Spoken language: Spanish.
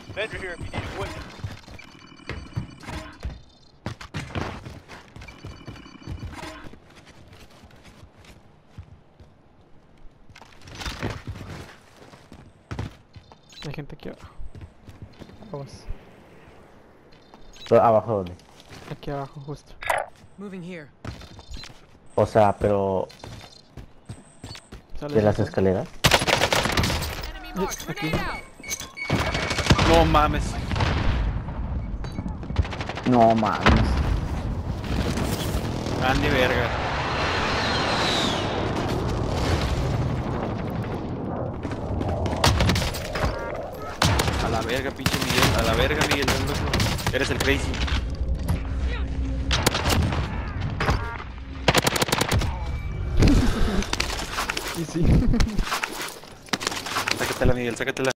Vendor here if you need equipment. Hay gente aquí abajo. Aguas. ¿Abajo dónde? Aquí abajo, justo. Moving here. O sea, pero... Sale ¿De las de- escaleras? Enemy marked. Aquí. Grenade out. No mames. No mames. Andy verga. A la verga, pinche Miguel. A la verga, Miguel. Eres el crazy. Y sí. Sácatela, Miguel, sácatela.